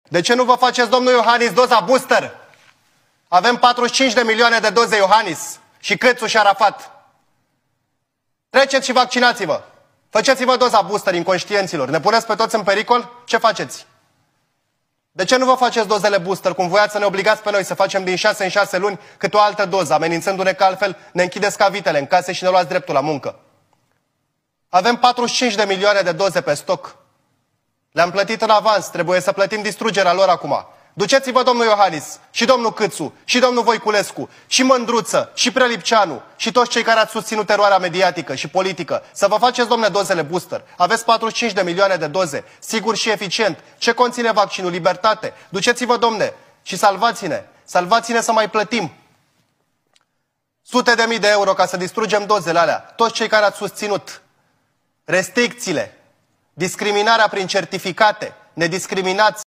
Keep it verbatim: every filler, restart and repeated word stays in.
De ce nu vă faceți, domnul Iohannis, doza booster? Avem patruzeci și cinci de milioane de doze, Iohannis și Câțu și Arafat. Treceți și vaccinați-vă. Faceți-vă doza booster inconștienților. Ne puneți pe toți în pericol? Ce faceți? De ce nu vă faceți dozele booster, cum voiați să ne obligați pe noi să facem din șase în șase luni câte o altă doză, amenințându-ne că altfel ne închideți ca vitele în case și ne luați dreptul la muncă? Avem patruzeci și cinci de milioane de doze pe stoc. Le-am plătit în avans, trebuie să plătim distrugerea lor acum. Duceți-vă, domnul Iohannis, și domnul Câțu, și domnul Voiculescu, și Mândruță, și Prelipceanu, și toți cei care ați susținut teroarea mediatică și politică, să vă faceți, domnule, dozele booster. Aveți patruzeci și cinci de milioane de doze, sigur și eficient. Ce conține vaccinul? Libertate. Duceți-vă, domne, și salvați-ne. Salvați-ne să mai plătim sute de mii de euro ca să distrugem dozele alea. Toți cei care ați susținut restricțiile, discriminarea prin certificate, ne discriminați.